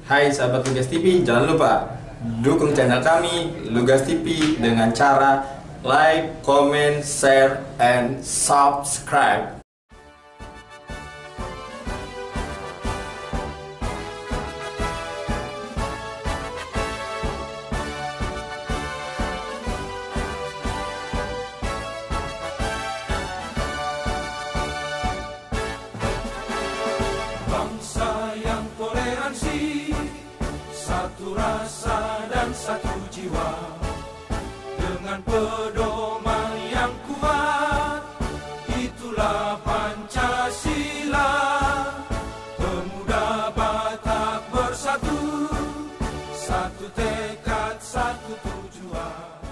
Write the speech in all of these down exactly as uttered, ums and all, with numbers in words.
Hai sahabat Lugas T V, jangan lupa dukung channel kami Lugas T V dengan cara like, comment, share, and subscribe. Bangsa yang toleransi, satu rasa dan satu jiwa, dengan pedoman yang kuat, itulah Pancasila. Pemuda Batak bersatu, satu tekad, satu tujuan.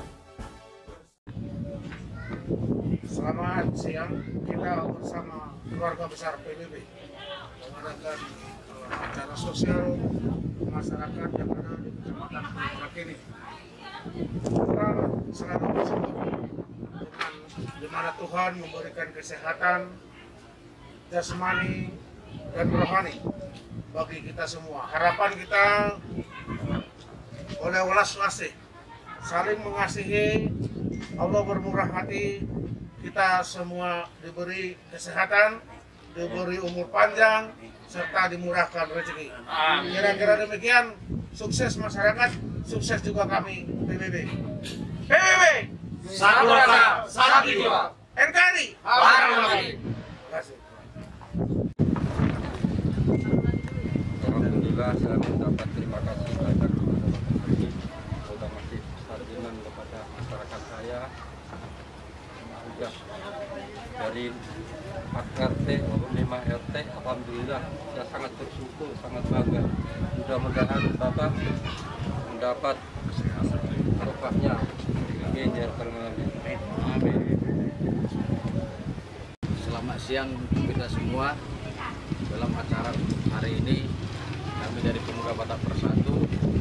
Selamat siang, kita bersama keluarga besar P B B mengadakan uh, acara sosial masyarakat yang ada di Kecamatan Puncak ini. Kita sangat bersyukur dengan di mana Tuhan memberikan kesehatan jasmani dan rohani bagi kita semua. Harapan kita oleh welas asih saling mengasihi, Allah bermurah hati, kita semua diberi kesehatan, diberi umur panjang, serta dimurahkan rezeki. Kira-kira demikian, sukses masyarakat, sukses juga kami P B B. P B B, Satu rasa, satu jiwa. N K R I, Bareng lagi. Terima kasih. Alhamdulillah saya mendapat terima kasih banyak sudah masih sarjana kepada masyarakat saya, juga dari empat R T maupun lima R T. Alhamdulillah saya sangat bersyukur, sangat bangga. Mudah-mudahan Bapak mendapat berkahnya. Amin ya rabbal alamin. Amin. Selamat siang untuk kita semua. Dalam acara hari ini kami dari Pemuda Batak Bersatu,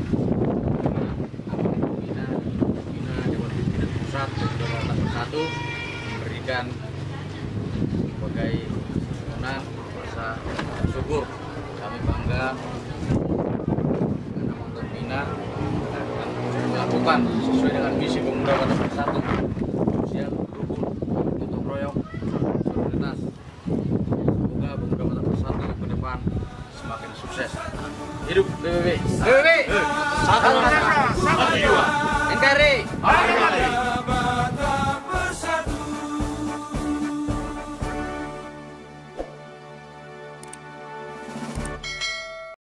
Bina, Bina Dewan Pimpinan Pusat Pemuda Batak Bersatu memberikan sebagai senang rasa syukur. Kami bangga dengan anggota Bina dan melakukan sesuai dengan misi Pemuda Batak Bersatu, sosial, rukun, gotong royong, solidaritas. Semoga Pemuda Batak Bersatu ke depan semakin sukses. Hidup P B B. P B B. Satu rasa, satu jiwa. N K R I.